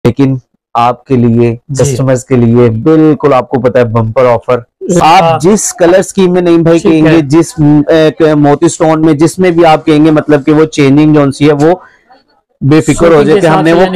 लेकिन आपके लिए, कस्टमर्स के लिए बिल्कुल आपको पता है बम्पर ऑफर। आप जिस कलर स्कीम में नहीं भाई कहेंगे, जिस मोती स्टोन में जिसमें भी आप कहेंगे, मतलब कि वो चेंजिंग जो सी है वो बेफिक्र हो जाते, हमने वो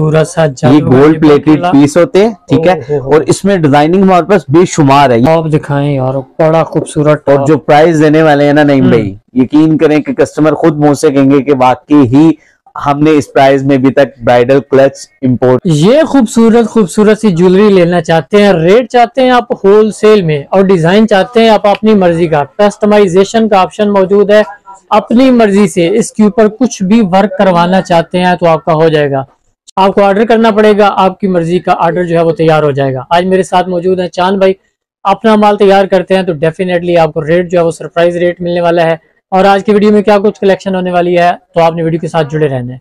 कर। ये गोल्ड प्लेटेड पीस होते हैं, ठीक है, और इसमें डिजाइनिंग हमारे पास बेशुमार है। आप दिखाएं यार, बड़ा खूबसूरत। और जो प्राइस देने वाले हैं ना नहीं भाई, यकीन करें कि कस्टमर खुद मुंह से कहेंगे कि वाकई ही हमने इस प्राइस में अभी तक ब्राइडल क्लच इंपोर्ट। ये खूबसूरत सी ज्वेलरी लेना चाहते हैं, रेट चाहते हैं आप होलसेल में, और डिजाइन चाहते हैं आप अपनी मर्जी का, कस्टमाइजेशन का ऑप्शन मौजूद है। अपनी मर्जी से इसके ऊपर कुछ भी वर्क करवाना चाहते हैं तो आपका हो जाएगा। आपको ऑर्डर करना पड़ेगा, आपकी मर्जी का ऑर्डर जो है वो तैयार हो जाएगा। आज मेरे साथ मौजूद है चांद भाई, अपना माल तैयार करते हैं तो डेफिनेटली आपको रेट जो है वो सरप्राइज रेट मिलने वाला है। और आज की वीडियो में क्या कुछ कलेक्शन होने वाली है तो आपने वीडियो के साथ जुड़े रहना है।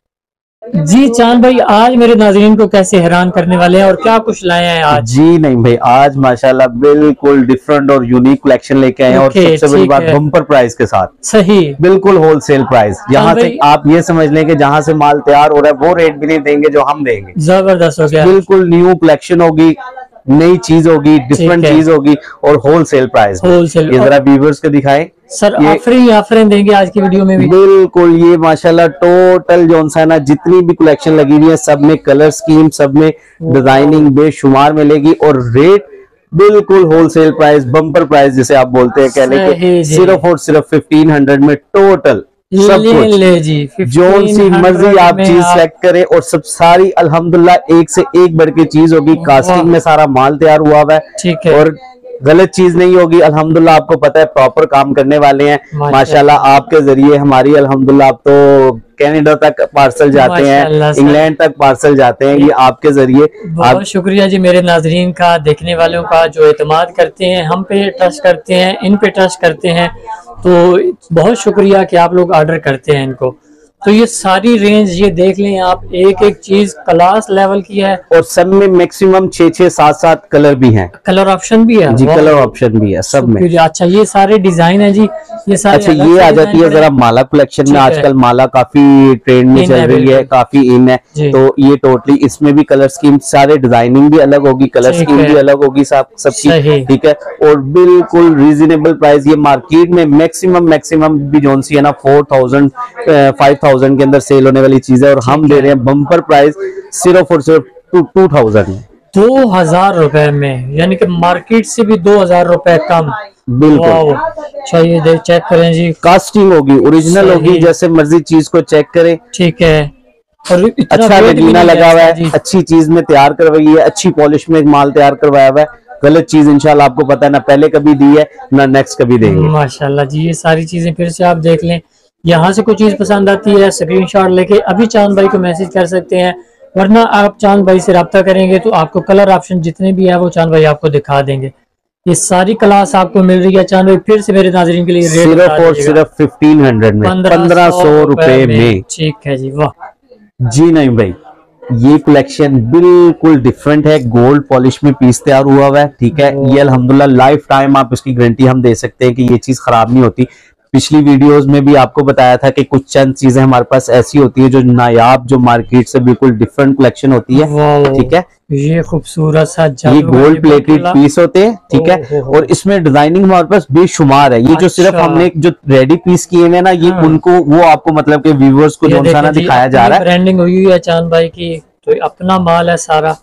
जी चांद भाई, आज मेरे नाज़रीन को कैसे हैरान करने वाले हैं और क्या कुछ लाए हैं आज? जी नहीं भाई, आज माशाल्लाह बिल्कुल डिफरेंट और यूनिक कलेक्शन लेके आए हैं। और सबसे बड़ी बात बम्पर प्राइस के साथ। सही, बिल्कुल होलसेल प्राइस। यहाँ से आप ये समझ लें कि जहाँ से माल तैयार हो रहा है वो रेट भी नहीं देंगे जो हम देंगे। जबरदस्त हो गया, बिल्कुल न्यू कलेक्शन होगी, नई चीज होगी, डिफरेंट चीज होगी और होलसेल प्राइस। होलसेल। ये जरा व्यूअर्स को दिखाएं सर, ऑफरें देंगे आज की वीडियो में भी। बिल्कुल, ये माशाल्लाह टोटल जो है ना जितनी भी कलेक्शन लगी हुई है सब में कलर स्कीम, सब में डिजाइनिंग बेशुमार मिलेगी और रेट बिल्कुल होलसेल प्राइस, बम्पर प्राइस जिसे आप बोलते हैं, कहने के सिर्फ और सिर्फ 1500 में टोटल सब कुछ। ले जी, जो सी मर्जी आप चीज सेलेक्ट करें और सब सारी अल्हम्दुलिल्लाह एक से एक बढ़ के चीज होगी। कास्टिंग में सारा माल तैयार हुआ हुआ है, ठीक है, और गलत चीज नहीं होगी। अल्हम्दुलिल्लाह आपको पता है प्रॉपर काम करने वाले हैं माशाल्लाह। आपके जरिए हमारी अल्हम्दुलिल्लाह आप तो कनाडा तक पार्सल जाते हैं, इंग्लैंड तक पार्सल जाते हैं, ये आपके जरिए। बहुत शुक्रिया जी मेरे नाजरीन का, देखने वालों का जो एतमाद करते हैं, हम पे ट्रस्ट करते हैं, इन पे ट्रस्ट करते हैं, तो बहुत शुक्रिया कि आप लोग ऑर्डर करते हैं इनको। तो ये सारी रेंज ये देख लें आप, एक एक चीज क्लास लेवल की है और सब में मैक्सिमम 6-6, 7-7 कलर भी हैं, कलर ऑप्शन भी है जी, कलर ऑप्शन भी है सब में। अच्छा, ये सारे डिजाइन है जी, ये सारे। अच्छा, ये आ जाती है जरा माला कलेक्शन में। आजकल माला काफी ट्रेंड में चल रही है, काफी इन है, तो ये टोटली इसमें भी कलर स्कीम, सारे डिजाइनिंग भी अलग होगी, कलर स्कीम भी अलग होगी सबकी, ठीक है। और बिल्कुल रीजनेबल प्राइस। ये मार्केट में मैक्सिमम भी जोन सी है ना 4000 5000 के अंदर सेल होने वाली चीज है, और हम दे रहे हैं बम्पर प्राइस सिर्फ और सिर्फ 2000 में, 2000 रुपए में, यानी कि मार्केट से भी 2000 रुपए कम। बिल्कुल। चाहिए देख, चेक करें जी, कास्टिंग होगी, ओरिजिनल होगी, जैसे मर्जी चीज को चेक करें, ठीक है। और अच्छा लगीना लगा हुआ है, अच्छी चीज में तैयार करवाई है, अच्छी पॉलिश में माल तैयार करवाया हुआ है। गलत चीज इंशाल्लाह आपको पता है ना पहले कभी दी है ना नेक्स्ट कभी देंगे। माशाल्लाह जी, ये सारी चीजें फिर से आप देख लें। यहाँ से कोई चीज पसंद आती है, स्क्रीनशॉट लेके अभी चांद भाई को मैसेज कर सकते हैं, वरना आप चांद भाई से रब्ता करेंगे तो आपको कलर ऑप्शन जितने भी है वो चांद भाई आपको दिखा देंगे। ये सारी क्लास आपको मिल रही है। चांद भाई फिर से मेरे नाज़रीन के लिए रेट सिर्फ और सिर्फ 1500 में, 1500 रुपए में, ठीक है जी, वाह जी नहीं भाई। ये कलेक्शन बिल्कुल डिफरेंट है, गोल्ड पॉलिश में पीस तैयार हुआ है, ठीक है। ये अल्हम्दुलिल्लाह लाइफ टाइम आप इसकी गारंटी हम दे सकते हैं कि ये चीज खराब नहीं होती। पिछली वीडियोस में भी आपको बताया था कि कुछ चंद चीजें हमारे पास ऐसी होती है जो नायाब, जो मार्केट से बिल्कुल डिफरेंट कलेक्शन होती है, ठीक है। ये खूबसूरत सा ये गोल्ड प्लेटेड पीस होते हैं, ठीक है, और इसमें डिजाइनिंग हमारे पास बेशुमार है। ये जो सिर्फ हमने जो रेडी पीस किए हैं ना, ये उनको वो आपको मतलब के व्यूअर्स को जो ना दिखाया जा रहा है। ब्रांडिंग हुई है चांद भाई की, तो अपना माल है सारा।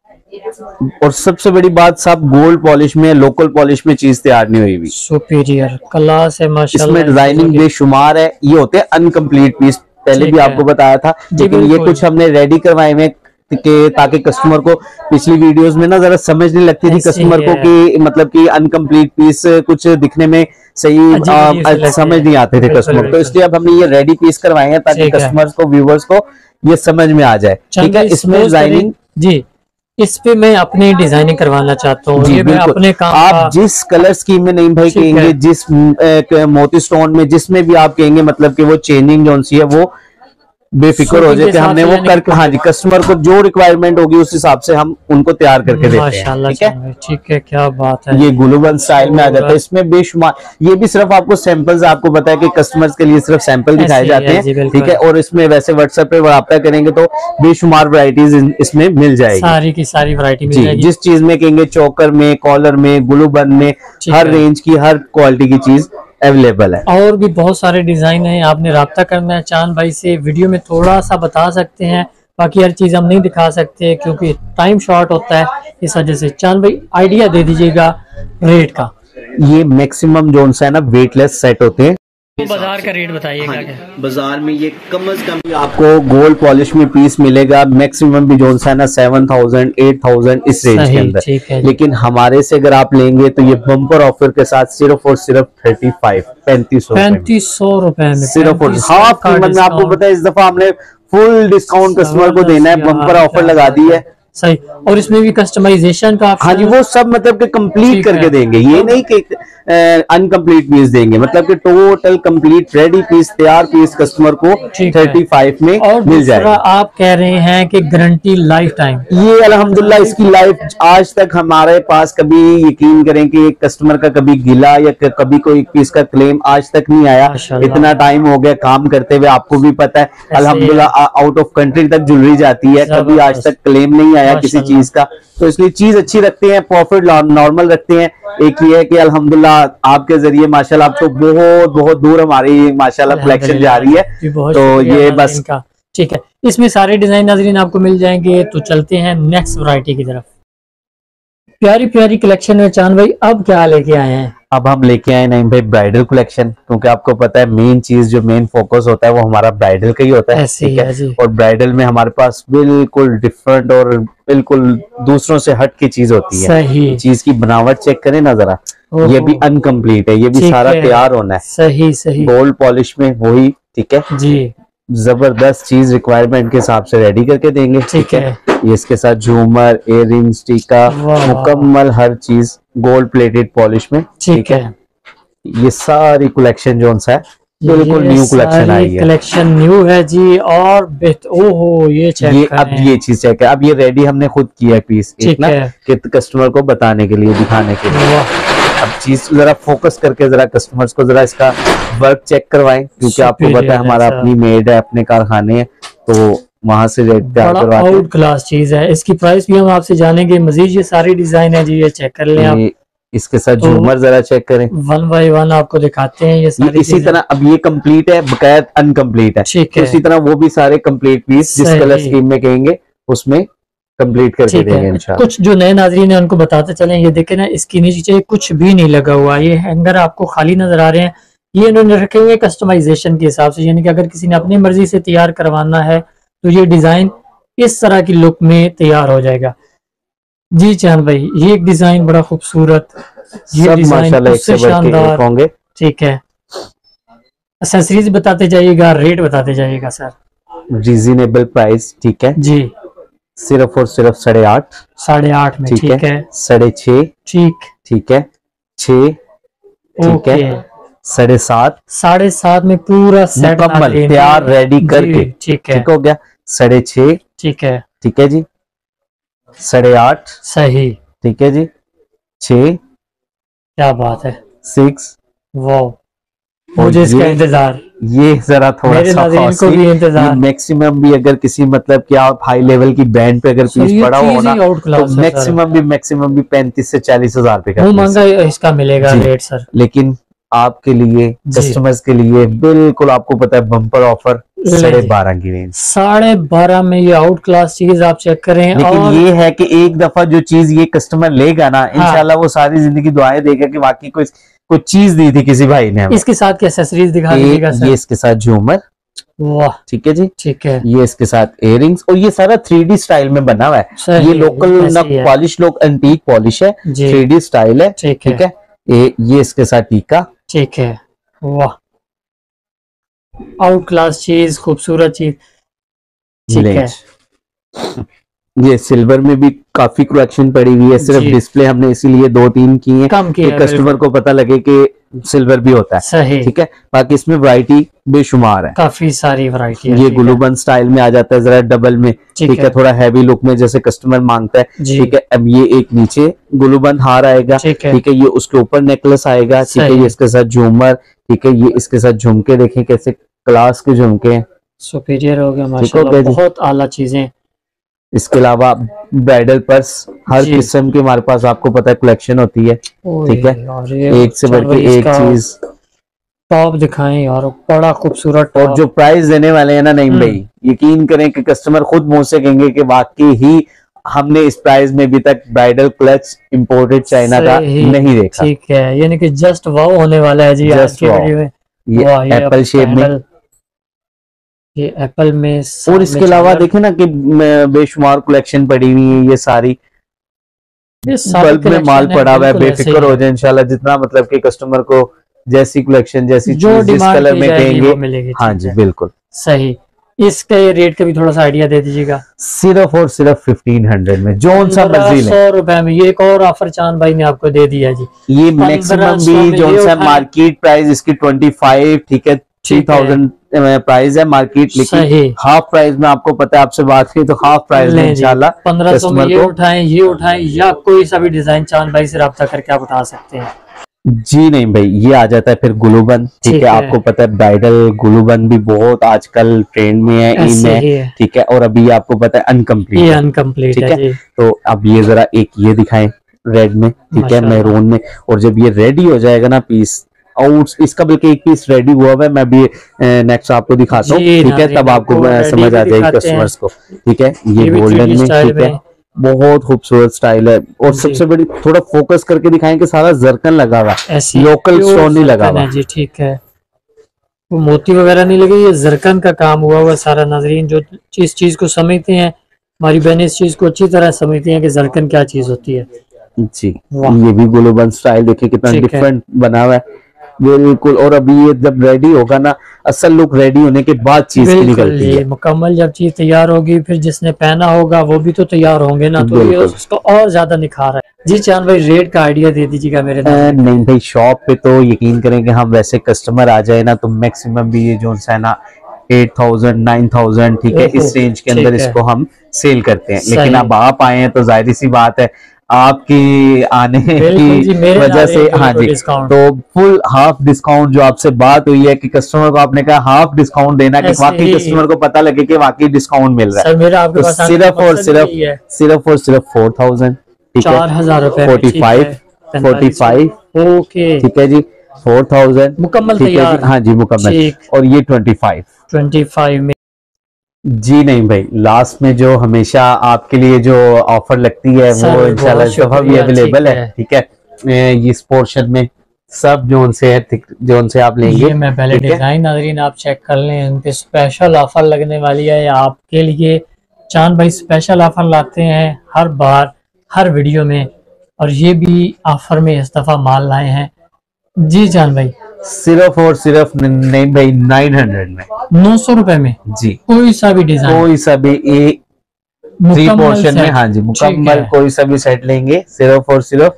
और सबसे बड़ी बात, सब गोल्ड पॉलिश में, लोकल पॉलिश में चीज तैयार नहीं हुई। सुपीरियर क्लास है माशाल्लाह। इसमें डिजाइनिंग बेशुमार है। ये होते हैं अनकम्प्लीट पीस, पहले भी आपको बताया था, लेकिन ये कुछ हमने रेडी करवाए हुए ताकि कस्टमर को, पिछली वीडियोस में ना जरा समझ नहीं लगती थी कस्टमर को कि मतलब कि अनकम्प्लीट पीस कुछ दिखने में सही समझ नहीं आते थे कस्टमर, तो इसलिए अब हमने ये रेडी पीस करवाए हैं ताकि कस्टमर्स को, व्यूवर्स को ये समझ में आ जाए, ठीक है। इसमें डिजाइनिंग जी, इस पे मैं अपनी डिजाइनिंग करवाना चाहता हूँ। ये मैं अपने काम आप जिस कलर स्कीम में नहीं भाई कहेंगे, जिस मोती स्टोन में जिसमें भी आप कहेंगे, मतलब कि वो चेंजिंग जो सी है वो बेफिक्र हो जाए कि हमने वो कर, हाँ जी, कस्टमर को जो रिक्वायरमेंट होगी उस हिसाब से हम उनको तैयार करके देते हैं। ठीक है, ठीक है, क्या बात है। ये गुलूबंद स्टाइल में आ जाता है, इसमें बेशुमार, ये भी सिर्फ आपको सैंपल्स, आपको पता है कि कस्टमर्स के लिए सिर्फ सैंपल दिखाए जाते हैं। ठीक है, और इसमें वैसे व्हाट्सएप पे रब्ता करेंगे तो बेशुमार वैरायटीज इसमें मिल जाएगी, सारी की सारी वैरायटी मिल जाएगी। जिस चीज में कहेंगे, चोकर में, कॉलर में, गुलूबंद में, हर रेंज की, हर क्वालिटी की चीज अवेलेबल है। और भी बहुत सारे डिजाइन हैं, आपने राब्ता करना है चांद भाई से, वीडियो में थोड़ा सा बता सकते हैं, बाकी हर चीज हम नहीं दिखा सकते क्योंकि टाइम शॉर्ट होता है, इस वजह से। चांद भाई आइडिया दे दीजिएगा रेट का। ये मैक्सिमम जो है ना वेटलेस सेट होते हैं। तो बाजार का रेट बताइएगा। हाँ, बाजार में ये कम से कम आपको गोल्ड पॉलिश में पीस मिलेगा, मैक्सिमम भी जो है ना 7000 8000 इस रेंज के अंदर। लेकिन हमारे से अगर आप लेंगे तो ये बम्पर ऑफर के साथ सिर्फ और सिर्फ 3500 रुपए में, सिर्फ और हाफ कीमत में। आपको पता है इस दफा हमने फुल डिस्काउंट कस्टमर को देना है, बम्पर ऑफर लगा दी है। सही, और इसमें भी कस्टमाइजेशन का, हाँ जी, वो सब मतलब कि कंप्लीट करके देंगे, ये नहीं कि अनकम्प्लीट पीस देंगे, मतलब कि टोटल कंप्लीट रेडी पीस, तैयार पीस कस्टमर को 35 में और मिल जाएगा। आप कह रहे हैं कि गारंटी लाइफ टाइम, ये अल्हम्दुलिल्लाह इसकी लाइफ आज तक हमारे पास, कभी यकीन करें कि एक कस्टमर का कभी गिला या कभी कोई पीस का क्लेम आज तक नहीं आया। इतना टाइम हो गया काम करते हुए, आपको भी पता है अल्हम्दुलिल्लाह आउट ऑफ कंट्री तक ज्वेलरी जाती है, कभी आज तक क्लेम नहीं आया किसी चीज का। तो इसलिए चीज अच्छी रखते हैं, प्रॉफिट नॉर्मल रखते हैं। एक ये है कि अल्हम्दुलिल्लाह आपके जरिए माशाल्लाह अब तो बहुत बहुत दूर हमारी माशाल्लाह कलेक्शन जा रही है, तो ये बस ठीक है। इसमें सारे डिजाइन नाज़रीन आपको मिल जाएंगे। तो चलते हैं नेक्स्ट वैरायटी की तरफ। प्यारी प्यारी कलेक्शन है चांद भाई, अब क्या लेके आए हैं? अब हम लेके आए नहीं भाई ब्राइडल कलेक्शन, क्योंकि आपको पता है मेन चीज जो मेन फोकस होता है वो हमारा ब्राइडल का ही होता है। ठीक है, और ब्राइडल में हमारे पास बिल्कुल डिफरेंट और बिल्कुल दूसरों से हट की चीज होती है। सही। चीज की बनावट चेक करें ना जरा, ये भी अनकम्प्लीट है, ये भी सारा तैयार होना है। सही सही, गोल्ड पॉलिश में वही। ठीक है जी, जबरदस्त चीज रिक्वायरमेंट के हिसाब से रेडी करके देंगे। ठीक है, ये इसके साथ झूमर, इयररिंग्स, टीका, मुकम्मल हर चीज गोल्ड प्लेटेड पॉलिश में। ठीक है, ये सारी कलेक्शन जो है बिल्कुल न्यू कलेक्शन आई है, कलेक्शन न्यू है जी। और ओहो ये चेक अब ये चीज चेक है, अब ये रेडी हमने खुद किया पीस इतना कि कस्टमर को बताने के लिए, दिखाने के लिए। अब चीज जरा फोकस करके जरा कस्टमर्स को जरा इसका वर्क चेक करवाएं, क्योंकि आपको पता है हमारा अपनी मेड है, अपने कारखाने हैं, तो वहां से रेट बड़ा आउट क्लास चीज है। इसकी प्राइस भी हम आपसे जानेंगे मजीद। ये सारी डिजाइन है जी, ये चेक कर लें आप। इसके साथ झूमर जरा चेक करें, 1 बाय 1 आपको दिखाते हैं ये सारी। इसी तरह अब ये कंप्लीट है, बकाया अनकम्प्लीट है, तो इसी तरह वो भी सारे कंप्लीट पीस जिस कलर स्कीम में कहेंगे उसमें कंप्लीट करके देंगे इंशाल्लाह। कुछ जो नए नाजरीन है उनको बताते चलें, ये देखें ना, इसके नीचे कुछ भी नहीं लगा हुआ, ये हैंगर आपको खाली नजर आ रहे हैं। ये इन्होंने रखे हुए कस्टमाइजेशन के हिसाब से, यानी कि अगर किसी ने अपनी मर्जी से तैयार करवाना है तो ये डिजाइन इस तरह की लुक में तैयार हो जाएगा। जी चांद भाई, ये एक डिजाइन बड़ा खूबसूरत, ये डिजाइन उससे शानदार होंगे। ठीक है, एक्सेसरीज बताते जाइएगा, रेट बताते जाइएगा सर। Reasonable price. ठीक है जी, सिर्फ और सिर्फ 8.5 में। ठीक है, 6.5। ठीक है, 6। ठीक है, 7.5। 7.5 में पूरा सेट मुकम्मल तैयार रेडी करके। ठीक है, ठीक हो गया 6.5। ठीक है, ठीक है जी, 8.5 सही। ठीक है जी, 6। क्या बात है, 6। वो मुझे इसका इंतजार, ये जरा थोड़ा सा को भी इंतजार। मैक्सिमम भी अगर किसी मतलब कि आप हाई लेवल की बैंड पे अगर पीस पड़ा हो ना, तो मैक्सिमम भी 35 से 40 हजार रुपए का महंगा इसका मिलेगा रेट सर। लेकिन आपके लिए, कस्टमर्स के लिए बिल्कुल आपको पता है बम्पर ऑफर 12.5 की रेंज। 12.5 में ये आउट क्लास चीज आप चेक करें। लेकिन और ये है कि एक दफा जो चीज ये कस्टमर लेगा ना, इंशाल्लाह वो सारी जिंदगी दुआएं देगा कि वाकई कुछ चीज दी थी किसी भाई ने। इसके साथ क्या एक्सेसरीज दिखा दीजिएगा सर? ये इसके साथ झूमर, वाह ठीक है जी, ठीक है। ये इसके साथ इयररिंग्स, और ये सारा 3D स्टाइल में बना हुआ है। ये लोकल ना पॉलिश, लोग एंटीक पॉलिश है, 3D स्टाइल है। ठीक है, ये इसके साथ टीका। ठीक है, वाह आउट क्लास चीज, खूबसूरत चीज। ठीक है, ये सिल्वर में भी काफी कलेक्शन पड़ी हुई है, सिर्फ डिस्प्ले हमने इसीलिए 2-3 की है कि कस्टमर को पता लगे कि सिल्वर भी होता है। सही। ठीक है, बाकी इसमें वैरायटी बेशुमार है, काफी सारी वैरायटी है। ये ग्लूबन स्टाइल में आ जाता है, जरा डबल में, ठीक है, थोड़ा हैवी लुक में जैसे कस्टमर मांगता है। ठीक है, अब ये एक नीचे ग्लूबन हार आएगा, ठीक है, ये उसके ऊपर नेकलेस आएगा, ठीक है, ये इसके साथ झूमर, ठीक है, ये इसके साथ झुमके देखें कैसे क्लास के झुमके हैं, सुपीरियर हो गया माशाल्लाह, बहुत आला चीजें। इसके अलावा ब्राइडल पर्स हर किस्म की हमारे पास आपको पता है कलेक्शन होती है। ठीक है, एक से बढ़ के एक चीज टॉप दिखाएं यार, बड़ा खूबसूरत। और जो प्राइस देने वाले हैं ना नईम भाई, यकीन करें कि कस्टमर खुद मुंह से कहेंगे कि वाकई ही हमने इस प्राइस में अभी तक ब्राइडल क्लच इंपोर्टेड चाइना का नहीं देखा। ठीक है, यानी कि जस्ट वाव होने वाला है जी आज की वीडियो में। ये एप्पल शेप में, ये एप्पल में, और इसके अलावा देखें ना कि बेशुमार कलेक्शन पड़ी हुई है, ये सारी बल्ब में माल पड़ा हुआ है, बेफिक्र हो जाए इंशाल्लाह। जितना मतलब कि कस्टमर को जैसी कलेक्शन जैसी जो जिस कलर में कहेंगे, हाँ जी बिल्कुल सही। इसका रेट का भी थोड़ा सा आइडिया दे दीजिएगा। सिर्फ और सिर्फ 1500 में, जो सा मर्जी लें। 100 रुपए में ये एक और ऑफर चांद भाई ने आपको दे दिया जी। ये मैक्सिमम भी जो सा मार्केट प्राइस इसकी 25, ठीक है, 3000 प्राइस है मार्केट, लेकिन हाफ प्राइस में आपको पता है, आपसे बात की तो हाफ प्राइस में इंशाल्लाह 1500 में ये उठाएं या कोई सा भी डिजाइन चांद भाई से रब्ता करके आप उठा सकते हैं जी। नहीं भाई, ये आ जाता है फिर ग्लूबन, ठीक है, आपको पता है ब्राइडल ग्लूबन भी बहुत आजकल ट्रेंड में है, इन है, ठीक है, और अभी आपको पता है अनकम्प्लीट, ठीक है। तो अब ये जरा एक ये दिखाएं रेड में, ठीक है, मैरून में, और जब ये रेडी हो जाएगा ना पीस, और इसका बल्कि एक पीस रेडी हुआ है, मैं भी नेक्स्ट आपको दिखाता हूँ, ठीक है, तब आपको समझ आ जाएगी कस्टमर्स को। ठीक है, ये गोल्डन में, ठीक है, बहुत खूबसूरत स्टाइल है, और सबसे बड़ी थोड़ा फोकस करके दिखाएं कि सारा जरकन लगा हुआ है, लोकल स्टोन नहीं लगा हुआ जी। ठीक है, वो मोती वगैरह नहीं लगे, ये जरकन का काम हुआ सारा। नाजरीन जो इस चीज को समझते हैं, हमारी बहन इस चीज को अच्छी तरह समझती हैं कि जरकन क्या चीज होती है जी। ये भी ग्लोबल स्टाइल देखिए कितना डिफरेंट बना हुआ है, बिल्कुल। और अभी ये जब रेडी होगा ना, असल लुक रेडी होने के बाद चीज निकलती है मुकम्मल। जब चीज तैयार होगी, फिर जिसने पहना होगा वो भी तो तैयार होंगे ना, तो ये उसको और ज्यादा निखार है जी। चांद भाई रेट का आइडिया दे दीजिएगा मेरे। नहीं भाई, शॉप पे तो यकीन करें कि हम वैसे कस्टमर आ जाए ना तो मैक्सिमम भी ये जो है ना 8000 9000, ठीक है, इस रेंज के अंदर इसको हम सेल करते हैं। लेकिन अब आप आए हैं तो जाहिर सी बात है, आपकी आने की वजह से, हाँ जी, तो फुल हाफ डिस्काउंट जो आपसे बात हुई है कि कस्टमर को आपने कहा हाफ डिस्काउंट देना, कि वाकई कस्टमर को पता लगे कि वाकई डिस्काउंट मिल रहा है। तो सिर्फ और सिर्फ 4000, 4000 रुपए, 45, ओके, ठीक है जी, 4000 मुकम्मल तैयार, हाँ जी मुकम्मल। और ये 25 में जी। नहीं भाई, लास्ट में जो हमेशा आपके लिए जो ऑफर लगती है वो इंशाल्लाह इस दफा भी अवेलेबल है, ठीक है। इस पोर्शन में सब जोन से आप लेंगे। मैं पहले डिजाइन नाज़रीन आप चेक कर लें, उनके स्पेशल ऑफर लगने वाली है आपके लिए। चांद भाई स्पेशल ऑफर लाते हैं हर बार हर वीडियो में, और ये भी ऑफर में इस दफा माल लाए हैं जी। चांद भाई सिर्फ और सिर्फ नहीं भाई 900 में, 900 रुपए में जी। कोई सा भी डिजाइन, कोई सा भी एक 3 पोर्शन में, हाँ जी मुकम्मल कोई सा भी सेट लेंगे सिर्फ और सिर्फ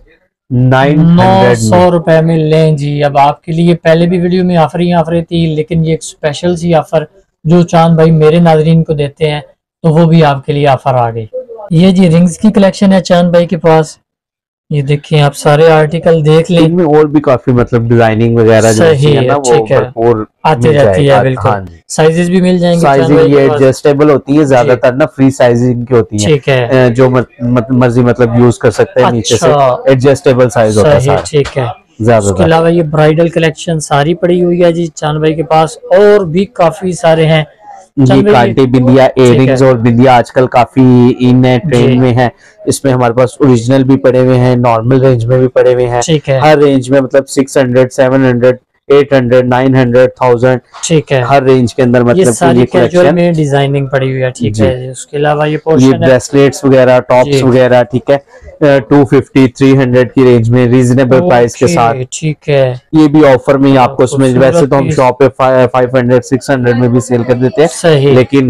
900 रुपए में लें जी। अब आपके लिए पहले भी वीडियो में ऑफर थी, लेकिन ये एक स्पेशल सी ऑफर जो चांद भाई मेरे नाजरीन को देते हैं, तो वो भी आपके लिए ऑफर आ गई। ये जी रिंग्स की कलेक्शन है चांद भाई के पास, ये देखिए आप सारे आर्टिकल देख लें, इनमें और भी काफी मतलब डिजाइनिंग वगैरह जो है ना वो भरपूर आती रहती है, बिल्कुल। साइजेस भी मिल जाएंगे, साइजिंग ये एडजस्टेबल होती है, ज्यादातर ना फ्री साइजिंग की होती है, ठीक है, जो मर्जी मतलब यूज कर सकते हैं, नीचे से एडजस्टेबल साइज होता है, ठीक है। इसके अलावा ये ब्राइडल कलेक्शन सारी पड़ी हुई है जी चांद भाई के पास, और भी काफी सारे हैं। ये कांटे बिंदिया, इयररिंग्स और बिंदिया आजकल काफी इन है, ट्रेंड में है। इसमें हमारे पास ओरिजिनल भी पड़े हुए हैं, नॉर्मल रेंज में भी पड़े हुए हैं, हर रेंज में, मतलब 600 700 800 900 1000, ठीक है, हर रेंज के अंदर मतलब सारी कैजुअल में डिजाइनिंग पड़ी हुई है, ठीक है। उसके अलावा ये पोर्शन ब्रेसलेट्स वगैरह, टॉप्स वगैरह, ठीक है, 250 300 की रेंज में रीजनेबल प्राइस के साथ, ठीक है। ये भी ऑफर में आपको उसमें, वैसे तो हम शॉप पे 500 600 में भी सेल कर देते हैं, लेकिन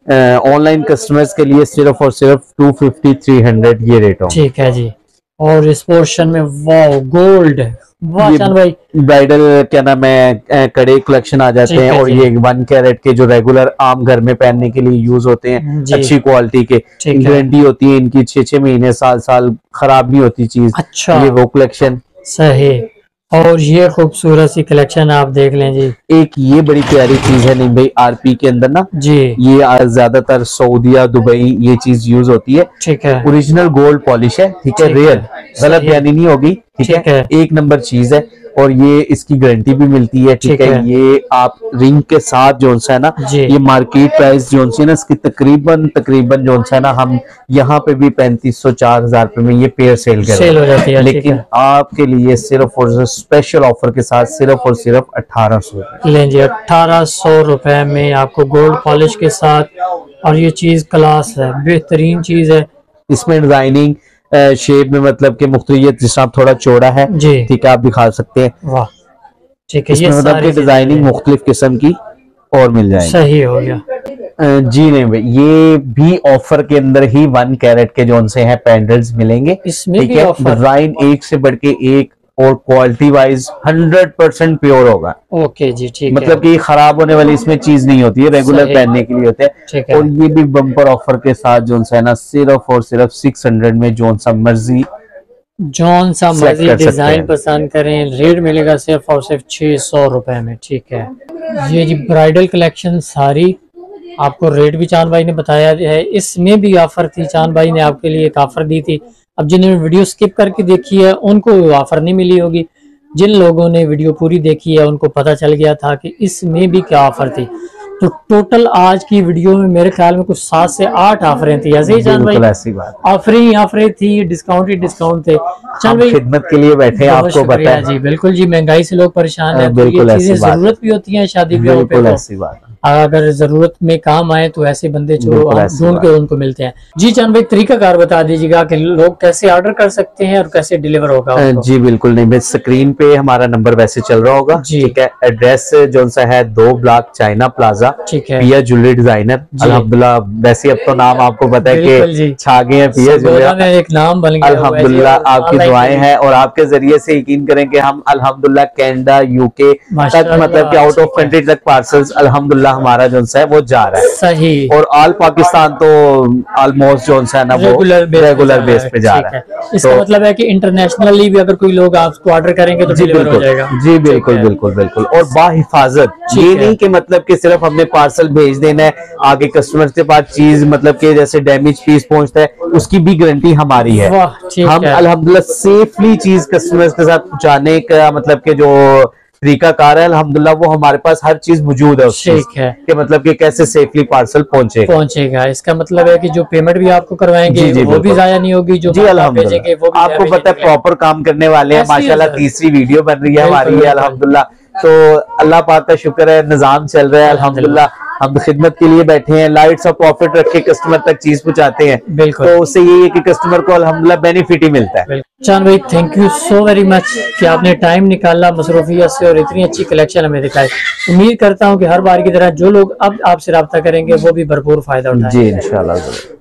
ऑनलाइन कस्टमर्स के लिए सिर्फ और सिर्फ 250-300 ये रेट हो। ठीक है जी। और इस पोर्शन में वाओ गोल्ड, वाह चांद भाई, ब्राइडल क्या नाम है कड़े कलेक्शन आ जाते हैं, और ये 1 कैरेट के जो रेगुलर आम घर में पहनने के लिए यूज होते हैं, अच्छी क्वालिटी के, गारंटी होती है इनकी 6-6 महीने साल खराब नहीं होती चीज। अच्छा, ये वो कलेक्शन सही। और ये खूबसूरत सी कलेक्शन आप देख लें जी। एक ये बड़ी प्यारी चीज है नहीं भाई, आरपी के अंदर ना जी, ये ज्यादातर सऊदिया दुबई ये चीज यूज होती है। ठीक है, ओरिजिनल गोल्ड पॉलिश है, ठीक है, रियल, गलत बयानी नहीं होगी, ठीक है, एक नंबर चीज है। और ये इसकी गारंटी भी मिलती है, ठीक है। ये आप रिंग के साथ जोन सा है ना, ये मार्केट प्राइस जोन सी है ना इसकी तकरीबन जोन सा है ना, हम यहाँ पे भी 3500-4000 रुपए में ये पेयर सेल हो जाती है, लेकिन आपके लिए सिर्फ और स्पेशल ऑफर के साथ सिर्फ और सिर्फ 1800 लें जी। 1800 रुपए में आपको गोल्ड पॉलिश के साथ, और ये चीज क्लास है, बेहतरीन चीज है। इसमें डिजाइनिंग शेप में मतलब कि मुख्तलिफ, जिस आप थोड़ा चौड़ा है, ठीक है, आप दिखा सकते हैं, वाह, ठीक है, ये मतलब कि डिजाइनिंग मुख्तलिफ किस्म की और मिल जाएगी। सही हो गया जी। नहीं भाई, ये भी ऑफर के अंदर ही 1 कैरेट के जोन से हैं पेंडेंट्स मिलेंगे, इसमें ठीक है, डिजाइन एक से बढ़ के एक, और क्वालिटी वाइज 100% प्योर होगा। ओके जी, ठीक मतलब है, कि खराब होने वाली इसमें चीज नहीं होती है, रेगुलर पहनने के लिए होते हैं। और ये भी बम्पर ऑफर के साथ जोन सा है ना, सिर्फ और सिर्फ 600 में जोन सा मर्जी डिजाइन पसंद करें, रेट मिलेगा सिर्फ और सिर्फ 600 रुपए में, ठीक है। ये जी ब्राइडल कलेक्शन सारी आपको रेट भी चांद भाई ने बताया है, इसमें भी ऑफर थी, चांद भाई ने आपके लिए एक ऑफर दी थी। अब जिन्होंने वीडियो स्किप करके देखी है उनको ऑफर नहीं मिली होगी, जिन लोगों ने वीडियो पूरी देखी है उनको पता चल गया था कि इसमें भी क्या ऑफर थी। तो टोटल आज की वीडियो में मेरे ख्याल में कुछ 7 से 8 ऑफरें थी, ऐसे ही चांद भाई? ऐसी बात, ऑफरें थी, डिस्काउंट थे। चांद भाई खिदमत के लिए बैठे हैं, आपको पता है जी। बिल्कुल जी, महंगाई से लोग परेशान है, बिल्कुल ऐसी बात, जरूरत भी होती है शादी ब्याह पे, ऐसी बात, अगर जरूरत में काम आए तो ऐसे बंदे जो ढूंढ के उनको मिलते हैं। जी चांद भाई, तरीकाकार बता दीजिएगा कि लोग कैसे ऑर्डर कर सकते हैं और कैसे डिलीवर होगा? जी बिल्कुल, नहीं भाई, स्क्रीन पे हमारा नंबर वैसे चल रहा होगा, ठीक है। एड्रेस जो सा है 2 ब्लॉक चाइना प्लाजा, ठीक है, पिया ज्वेलरी डिजाइनर। अल्हम्दुलिल्लाह, वैसे अब तो नाम आपको पता है कि छा गए हैं, पिया ज्वेलरी एक नाम बन गया। अल्हम्दुलिल्लाह, आपकी दुआएं हैं, और आपके जरिए से यकीन करें कि हम अल्हम्दुलिल्लाह कैनेडा, यूके तक, मतलब कि आउट ऑफ कंट्री तक पार्सल्स अल्हम्दुलिल्लाह हमारा जो है वो जा रहा है। सही। और ऑल पाकिस्तान तो ऑलमोस्ट जो है ना वो रेगुलर बेस पे जा रहा है। इसका मतलब है कि इंटरनेशनली भी अगर कोई लोग आपको ऑर्डर करेंगे तो डिलीवर हो जाएगा। जी बिल्कुल बिल्कुल बिल्कुल। और बाहिफाजत, ये नहीं कि मतलब कि सिर्फ हमने पार्सल भेज देना है, आगे कस्टमर के पास चीज मतलब कि जैसे डैमेज पीस पहुंचता है उसकी भी गारंटी हमारी है। हम अल्हम्दुलिल्लाह सेफली चीज कस्टमर्स के साथ पहुंचाने का मतलब कि जो तरीका कार है अल्हम्दुलिल्लाह वो हमारे पास हर चीज मौजूद है, ठीक है, कि मतलब कि कैसे सेफली पार्सल पहुंचेगा। इसका मतलब है कि जो पेमेंट भी आपको करवाएंगे वो भी जाया नहीं होगी, जो भेजेंगे वो भी आपको पता है प्रॉपर काम करने वाले हैं। माशाल्लाह 3री वीडियो बन रही है हमारी अल्हम्दुलिल्लाह, तो अल्लाह पाक का शुक्र है, निजाम चल रहा है अल्हम्दुलिल्लाह। हम खिदमत के लिए बैठे हैं, लाइट्स ऑफ प्रॉफिट रख के कस्टमर तक चीज पहुंचाते हैं, तो उससे यही है कि कस्टमर को अल्हम्दुलिल्लाह बेनिफिट ही मिलता है। चांद भाई, thank you so very much कि आपने टाइम निकाला मसरूफियत से और इतनी अच्छी कलेक्शन हमें दिखाई। उम्मीद करता हूँ कि हर बार की तरह जो लोग अब आपसे रब्ता करेंगे वो भी भरपूर फायदा उठाएंगे। जी इंशाल्लाह।